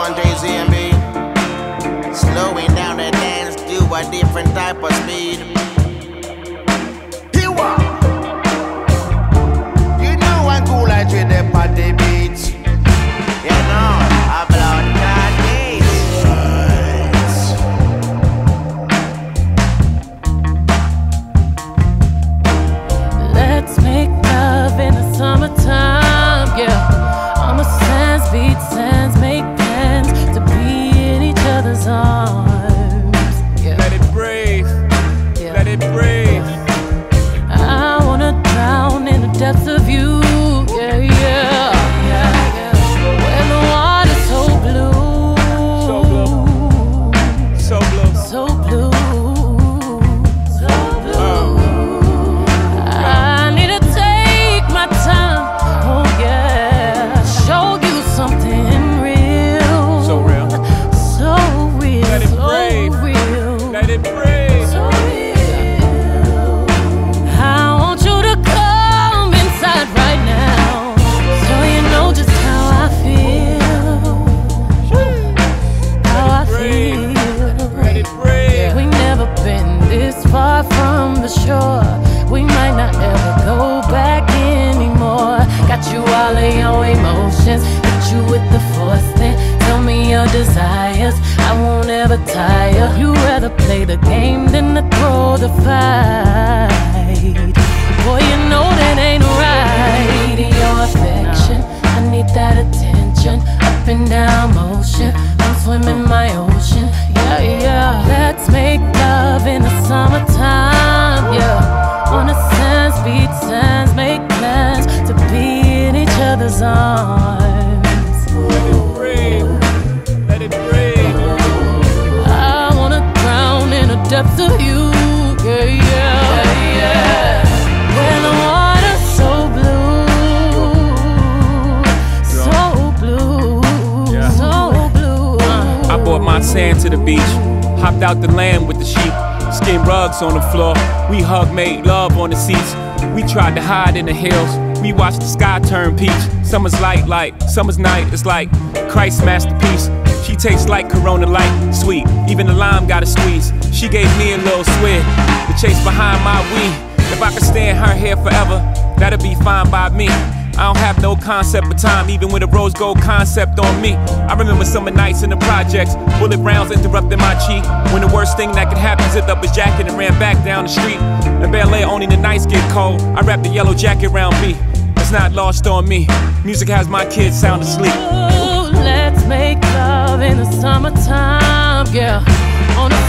on JZMB. Slowing down the dance to a different type of speed. You know I'm cool like with the party beats. You know, I blood that beats. Let's make love in the summertime, yeah. On the sands, beat sands, make plans to be in each other's arms. Yeah. Let it breathe, yeah. Let it breathe. I wanna drown in the depths of you, yeah, yeah, yeah, yeah. When the water's so blue, so blue, so blue, so blue, so blue. I need to take my time, oh yeah, show you something real, so real, so real, let it so breathe, real, let it breathe, so real. I want you to come inside right now, so you know just how I feel, how I feel. let it breathe. We never been this far from the shore. We might not ever go back anymore. Got you all in your emotions, hit you with the force, then tell me your desires. I won't ever tire. You rather play the game than to throw the fight. Boy, you know that ain't right. Your affection, I need that attention. Up and down motion, I'm swimming my ocean. Yeah, yeah. Let's make love in the summertime, yeah. On the sands, beat sands, make plans to be in each other's arms. Let it breathe, let it breathe. I wanna drown in the depths of you, yeah, yeah, yeah. When the water's so blue, so blue, Yeah. so blue. I brought my sand to the beach, hopped out the land with the sheep, skin rugs on the floor. We hugged, made love on the seats. We tried to hide in the hills. We watched the sky turn peach. Summer's light, like summer's night. It's like Christ's masterpiece. She tastes like Corona Light, sweet. Even the lime got a squeeze. She gave me a little swig to chase behind my weed. If I could stay in her hair forever, that'd be fine by me. I don't have no concept of time, even with a rose gold concept on me. I remember summer nights in the projects, bullet rounds interrupting my cheek. When the worst thing that could happen, zipped up his jacket and ran back down the street. In Bel Air, only the nights get cold. I wrapped the yellow jacket around me. It's not lost on me. Music has my kids sound asleep. Ooh, let's make love in the summertime, yeah. On the